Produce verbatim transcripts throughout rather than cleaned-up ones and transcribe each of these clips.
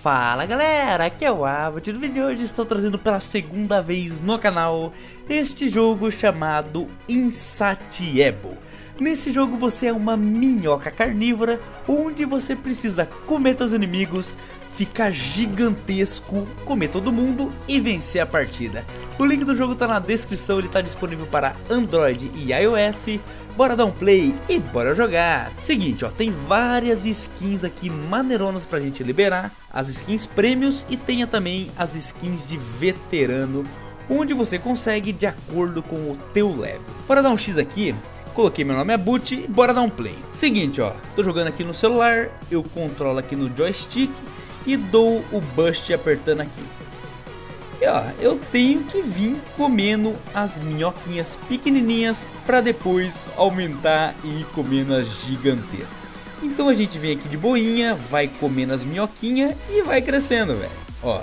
Fala galera, aqui é o Abbott. No vídeo de hoje estou trazendo pela segunda vez no canal este jogo chamado Insatiable. Nesse jogo você é uma minhoca carnívora onde você precisa comer seus inimigos, ficar gigantesco, comer todo mundo e vencer a partida. O link do jogo tá na descrição, ele tá disponível para Android e iOS. Bora dar um play e bora jogar. Seguinte, ó, tem várias skins aqui maneironas pra gente liberar. As skins prêmios e tenha também as skins de veterano, onde você consegue de acordo com o teu level. Bora dar um X aqui. Coloquei meu nome Abbott e bora dar um play. Seguinte, ó, tô jogando aqui no celular, eu controlo aqui no joystick e dou o bust apertando aqui. E ó, eu tenho que vir comendo as minhoquinhas pequenininhas para depois aumentar e ir comendo as gigantescas. Então a gente vem aqui de boinha, vai comendo as minhoquinhas e vai crescendo, velho. Ó,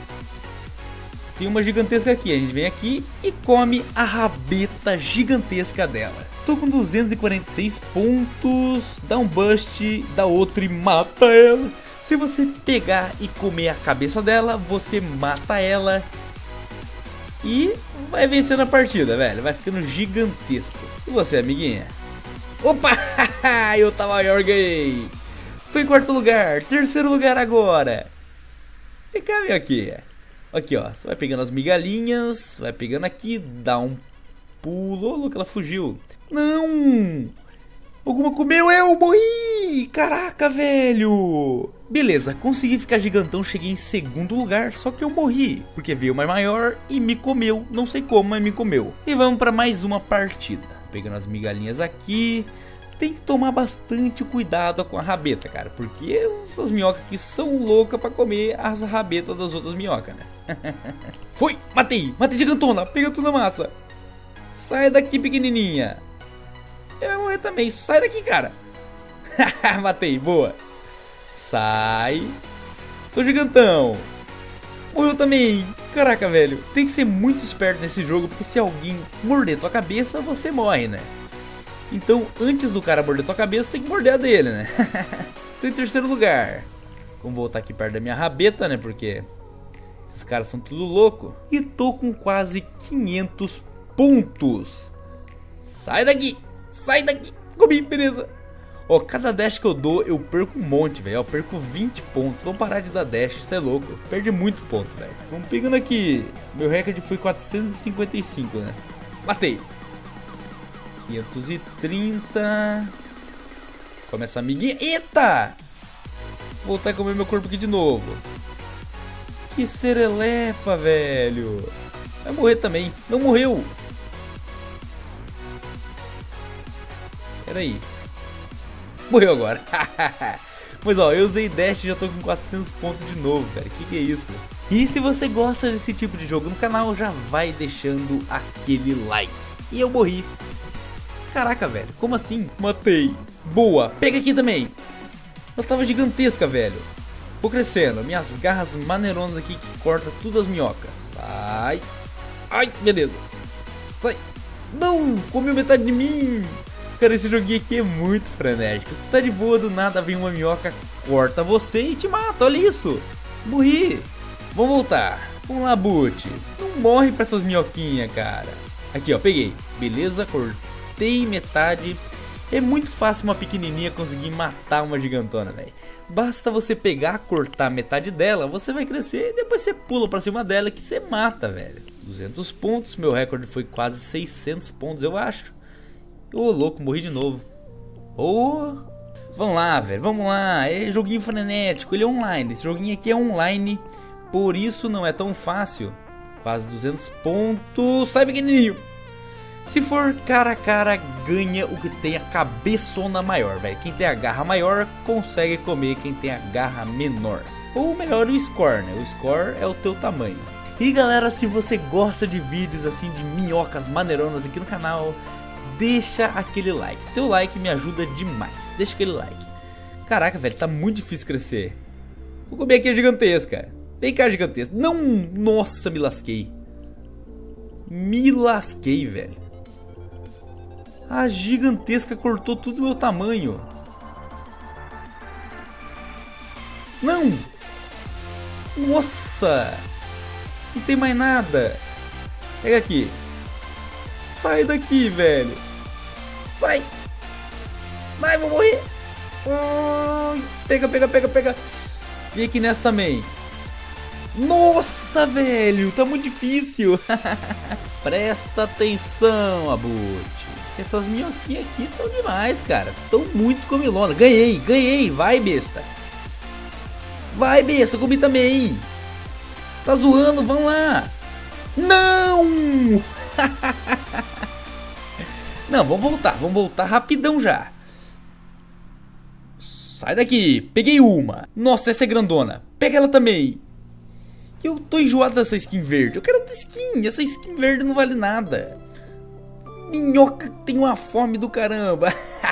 tem uma gigantesca aqui, a gente vem aqui e come a rabeta gigantesca dela. Tô com duzentos e quarenta e seis pontos, dá um bust, dá outro e mata ela. Se você pegar e comer a cabeça dela, você mata ela e vai vencendo a partida, velho. Vai ficando gigantesco. E você, amiguinha? Opa! Eu tava maior, ganhei. Tô em quarto lugar, terceiro lugar agora. Vem cá, vem aqui. Aqui, ó. Você vai pegando as migalhinhas, vai pegando aqui, dá um pulo. Ô, louco, ela fugiu. Não! Alguma comeu, eu morri! Caraca, velho! Beleza, consegui ficar gigantão, cheguei em segundo lugar, só que eu morri, porque veio uma maior e me comeu, não sei como, mas me comeu. E vamos para mais uma partida. Pegando as migalhinhas aqui, tem que tomar bastante cuidado com a rabeta, cara, porque essas minhocas aqui são loucas para comer as rabetas das outras minhocas, né? Foi! Matei! Matei gigantona! Pega tudo na massa! Sai daqui, pequenininha! Eu vou morrer também, sai daqui, cara! Matei, boa! Sai. Tô gigantão. Morreu também. Caraca, velho. Tem que ser muito esperto nesse jogo, porque se alguém morder tua cabeça, você morre, né? Então, antes do cara morder tua cabeça, tem que morder a dele, né? Tô em terceiro lugar. Vamos voltar aqui perto da minha rabeta, né? Porque esses caras são tudo louco. E tô com quase quinhentos pontos. Sai daqui. Sai daqui. Comi, beleza. Ó, cada dash que eu dou, eu perco um monte, velho. Eu perco vinte pontos. Vamos parar de dar dash, isso é louco. Perde muito ponto, velho. Vamos pegando aqui. Meu recorde foi quatrocentos e cinquenta e cinco, né? Matei. quinhentos e trinta. Começa a amiguinha. Eita! Vou voltar a comer meu corpo aqui de novo. Que serelepa, velho. Vai morrer também. Não morreu. Pera aí. Morreu agora. Mas ó, eu usei dash e já tô com quatrocentos pontos de novo, velho. Que que é isso? E se você gosta desse tipo de jogo no canal, já vai deixando aquele like. E eu morri. Caraca, velho. Como assim? Matei. Boa. Pega aqui também. Eu tava gigantesca, velho. Vou crescendo. Minhas garras maneironas aqui que cortam tudo as minhocas. Sai. Ai, beleza. Sai. Não, comeu metade de mim. Cara, esse joguinho aqui é muito frenético. Você tá de boa, do nada vem uma minhoca, corta você e te mata. Olha isso. Morri. Vamos voltar. Vamos lá, Abbott. Não morre pra essas minhoquinhas, cara. Aqui, ó, peguei. Beleza, cortei metade. É muito fácil uma pequenininha conseguir matar uma gigantona, velho. Basta você pegar, cortar metade dela, você vai crescer e depois você pula pra cima dela que você mata, velho. duzentos pontos. Meu recorde foi quase seiscentos pontos, eu acho. Ô, oh, louco, morri de novo. Ô, oh, vamos lá, velho, vamos lá. É joguinho frenético, ele é online. Esse joguinho aqui é online, por isso não é tão fácil. Quase duzentos pontos. Sai, pequenininho. Se for cara a cara, ganha o que tem a cabeçona maior, velho. Quem tem a garra maior consegue comer quem tem a garra menor. Ou melhor, o score, né? O score é o teu tamanho. E galera, se você gosta de vídeos assim de minhocas maneironas aqui no canal, deixa aquele like. Teu like me ajuda demais. Deixa aquele like. Caraca, velho, tá muito difícil crescer. Vou comer aqui a gigantesca. Vem cá, gigantesca. Não, nossa, me lasquei. Me lasquei, velho. A gigantesca cortou tudo do meu tamanho. Não! Nossa! Não tem mais nada. Pega aqui. Sai daqui, velho. Sai. Vai, vou morrer. Ai, pega, pega, pega, pega. Vem aqui nessa também. Nossa, velho. Tá muito difícil. Presta atenção, Abut. Essas minhoquinhas aqui estão demais, cara. Estão muito comilona. Ganhei, ganhei. Vai, besta. Vai, besta. Comi também. Tá zoando, vamos lá. Não! Não, vamos voltar. Vamos voltar rapidão já. Sai daqui. Peguei uma. Nossa, essa é grandona. Pega ela também. Eu tô enjoado dessa skin verde. Eu quero outra skin. Essa skin verde não vale nada. Minhoca tem uma fome do caramba.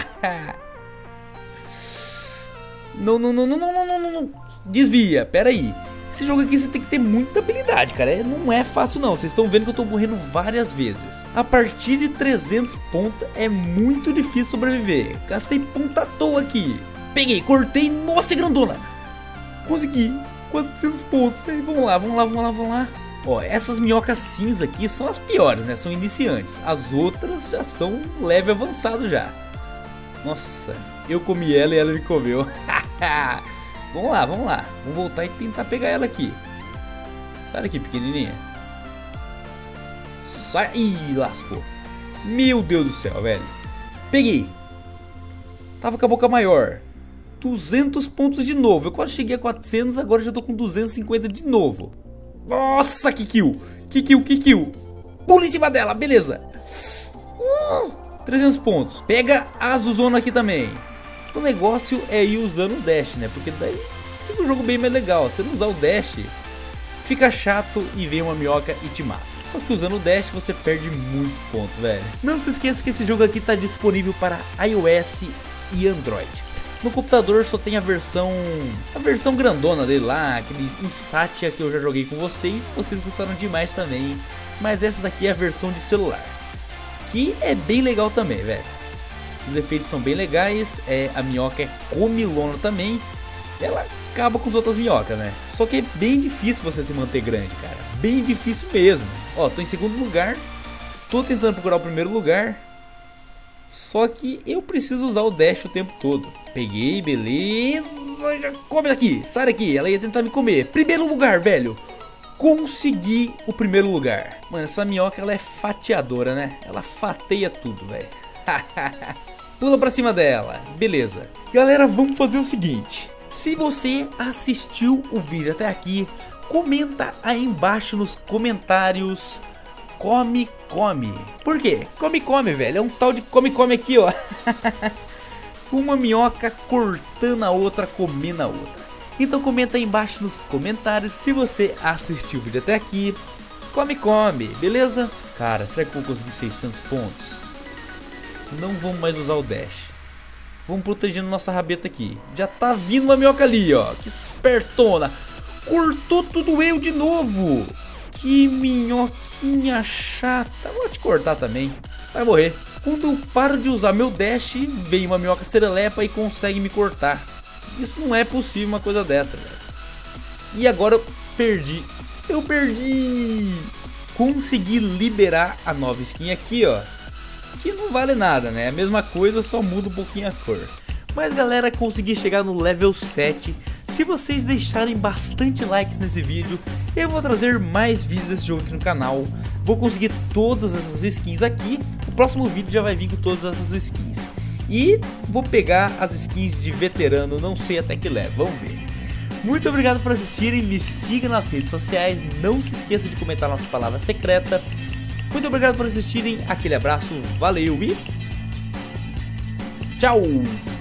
Não, não, não, não, não, não, não, não. Desvia, pera aí. Esse jogo aqui você tem que ter muita habilidade, cara. É, não é fácil não. Vocês estão vendo que eu tô morrendo várias vezes. A partir de trezentos pontos é muito difícil sobreviver. Gastei ponta à toa aqui. Peguei, cortei. Nossa, grandona. Consegui. quatrocentos pontos. Vamos lá, vamos lá, vamos lá, vamos lá. Ó, essas minhocas cinza aqui são as piores, né? São iniciantes. As outras já são leve avançado já. Nossa, eu comi ela e ela me comeu. Vamos lá, vamos lá. Vamos voltar e tentar pegar ela aqui. Sai daqui, pequenininha. Sai. Ih, lascou. Meu Deus do céu, velho. Peguei. Tava com a boca maior. duzentos pontos de novo. Eu quase cheguei a quatrocentos, agora já tô com duzentos e cinquenta de novo. Nossa, que kill. Que kill, que kill. Pula em cima dela, beleza. Uh, trezentos pontos. Pega a azulzona aqui também. O negócio é ir usando o dash, né? Porque daí fica um jogo bem mais legal. Se não usar o dash, fica chato e vem uma minhoca e te mata. Só que usando o dash você perde muito ponto, velho. Não se esqueça que esse jogo aqui tá disponível para iOS e Android. No computador só tem a versão a versão grandona dele lá, aquele Insatia que eu já joguei com vocês. Vocês gostaram demais também. Mas essa daqui é a versão de celular, que é bem legal também, velho. Os efeitos são bem legais, é, a minhoca é comilona também. Ela acaba com as outras minhocas, né? Só que é bem difícil você se manter grande, cara. Bem difícil mesmo. Ó, tô em segundo lugar. Tô tentando procurar o primeiro lugar. Só que eu preciso usar o dash o tempo todo. Peguei, beleza. Já come daqui, sai daqui. Ela ia tentar me comer. Primeiro lugar, velho. Consegui o primeiro lugar. Mano, essa minhoca ela é fatiadora, né? Ela fateia tudo, velho. Pula pra cima dela. Beleza. Galera, vamos fazer o seguinte. Se você assistiu o vídeo até aqui, comenta aí embaixo nos comentários come, come. Por quê? Come, come, velho. É um tal de come, come aqui, ó. Uma minhoca cortando a outra, comendo a outra. Então comenta aí embaixo nos comentários se você assistiu o vídeo até aqui. Come, come, beleza? Cara, será que eu vou conseguir seiscentos pontos? Não vamos mais usar o dash. Vamos protegendo nossa rabeta aqui. Já tá vindo uma minhoca ali, ó. Que espertona. Cortou tudo eu de novo. Que minhoquinha chata. Vou te cortar também. Vai morrer. Quando eu paro de usar meu dash, vem uma minhoca serelepa e consegue me cortar. Isso não é possível uma coisa dessa, velho. E agora eu perdi. Eu perdi. Consegui liberar a nova skin aqui, ó. Que não vale nada, né? A mesma coisa, só muda um pouquinho a cor. Mas galera, consegui chegar no level sete. Se vocês deixarem bastante likes nesse vídeo, eu vou trazer mais vídeos desse jogo aqui no canal. Vou conseguir todas essas skins aqui. O próximo vídeo já vai vir com todas essas skins. E vou pegar as skins de veterano, não sei até que level, vamos ver. Muito obrigado por assistirem, me siga nas redes sociais, não se esqueça de comentar nossa palavra secreta. Muito obrigado por assistirem, aquele abraço, valeu e tchau!